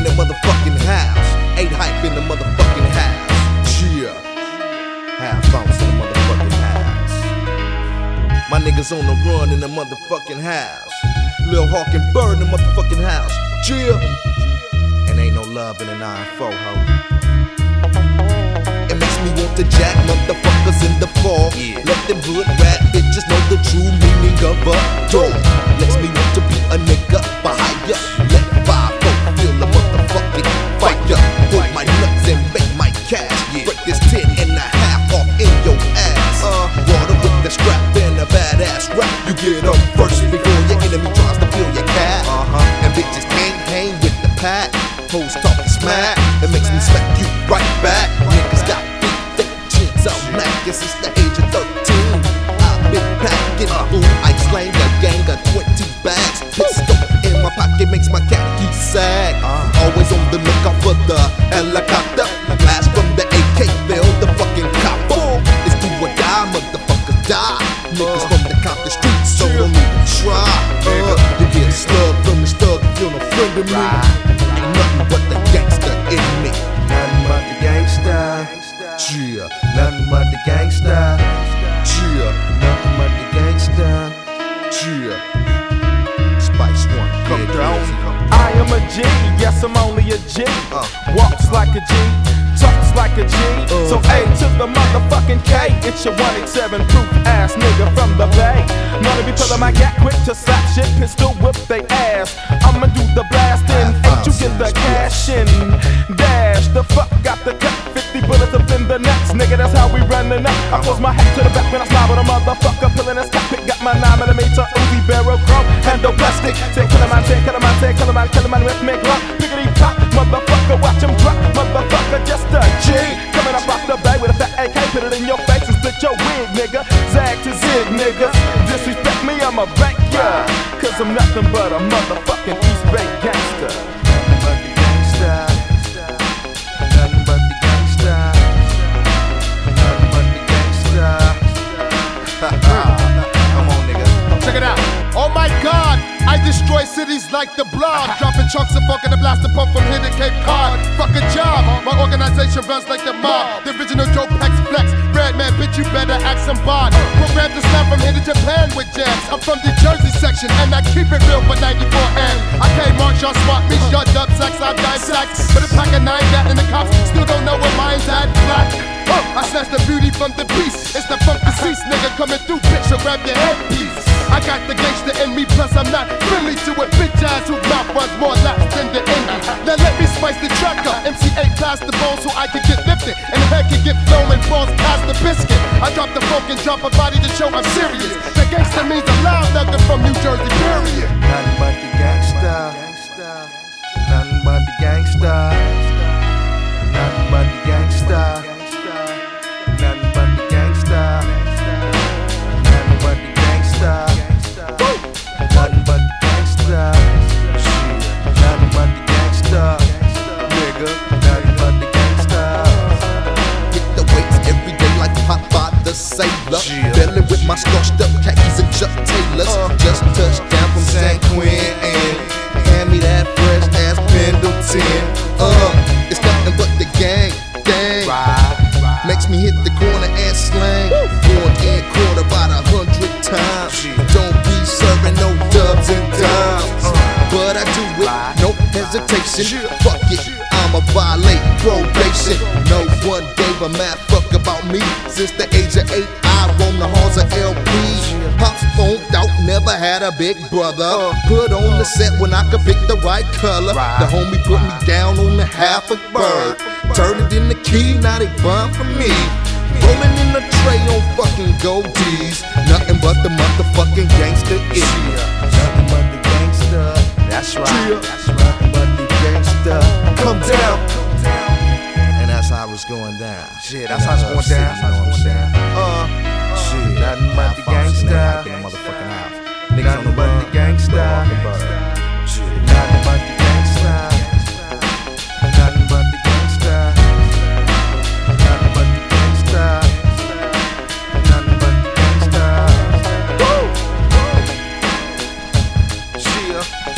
in the motherfucking house. 8 hype in the motherfucking house. Yeah. Half bounce in the motherfucking house. My niggas on the run in the motherfucking house. Lil Hawk and Bird in the motherfucking house. Yeah. And ain't no love in the 9-4, ho. It makes me want to jack motherfuckers in the fall. Let them hood rat bitches know the true meaning of a dog. Makes me want to be a nigga for hire. Let 5-4 feel the motherfucking fire. Hold my nuts and make my cash. Break this 10.5 off in your ass. Water with the strap and a badass rap. You get up first before your enemy tries to fill your cap. And bitches can't hang with the pack. Hoes talking smack, it makes me smack you right back. Niggas got big thick chins out mackin' since the age of 13. I've been packing food, I slang a gang of 20 bags. Pistol in my pocket makes my khaki sag. Always on the lookout for the helicopter. Blast from the AK, fill the fucking copper. It's do or die, motherfuckers die. Niggas from the Compton streets, so don't even try. You get slugged from the stug if you're no friend of me. Nothing but the gangster in me. Nothing but the gangster. Yeah. Nothing but the gangster. Yeah. Nothing but the gangster. Yeah. Spice One, Come down. I am a G, yes I'm only a G. Walks like a G, talks like a G. So A to the motherfucking K. It's your 187 proof ass nigga from the Bay. Known to be pulling my gat quick to slap shit, pistol whip they ass. I'ma do the blasting, ain't you get the cash in. Dash, the fuck got the cut, 50 bullets up in the nuts. Nigga, that's how we running up. I close my hat to the back when I slide with a motherfucker. Pillin' his cockpit, got my 9mm Uzi barrel chrome, handle plastic. Say kill him, kill him, with me glow. Piggity pop, motherfucker, watch him drop. Motherfucker, just a G. Coming up off the bay with a fat AK, put it in your face and split your wig, nigga. Zag to zig, nigga. Disrespect me, I'm a bank, yeah. Cause I'm nothing but a motherfucking East Bay gangster. Nothing but the gangster. Nothing but the gangster. Nothing but the gangster. Come on, nigga. Check it out. Oh my God, I destroy cities like the Blob. Dropping chunks of funk in the blaster pump from here to Cape Cod. Fuck a job, my organization runs like the mob. The original Joe Pex Flex. Red man, bitch, you better act some bod. Programmed to snap from here to Japan with jams. I'm from the Jersey section and I keep it real for 94 and I can't march, y'all swap me, y'all dub sacks, I die sacks. But a pack of 9 gat and the cops still don't know where mine's at. Black. I snatch the beauty from the beast. It's the funk deceased nigga coming through, bitch, so grab your headpiece. I got the gangster in me, plus I'm not friendly to a bitch ass who mouth runs more laps than the indie. Now let me spice the track up. MC8 past the bone so I can get lifted and the head can get flown and balls past the biscuit. I drop the funk and drop a body to show I'm serious. The gangster means a loud nugget from New Jersey, period. Nothing but the gangster. Nothing but the gangster. Nothing but the gangster. Nothing but the gangster. Nothing but the gangster. Nothing but the gangster. Nothing but the gangster. Nigga, nothing but the gangster. Hit the weights every day like Popeye the Sailor. Bellin' with my starched up khakis and Chuck Taylors. Just touched down from San Quentin and hand me that fresh ass Pendleton. It's nothing but the gang. Makes me hit the corner and slang. Going in quarter about 100 times. Don't be serving no dubs and dimes, but I do it, no hesitation. Fuck it, I'ma violate probation. No one gave a mad fuck about me. Since the age of 8, I roam the halls of LP. Pops phoned out, never had a big brother. Put on the set when I could pick the right color. The homie put me down on the half a bird. Turned it in the key, now they bun for me. Rolling in the tray on fucking goldies. Nothing but the motherfucking gangster in me. Nothing but the gangster. That's right. Nothing but the gangster. Come down. And that's how it's going down. Shit, that's how it's going down. Shit, Nothing but the gangster. Motherfucking house. Niggas on the Nothing but run. the gangster. Shit. Nothing but the gangster. Nothing but the gangster. Nothing but the gangster. Nothing but the gangster. Woo! Yeah.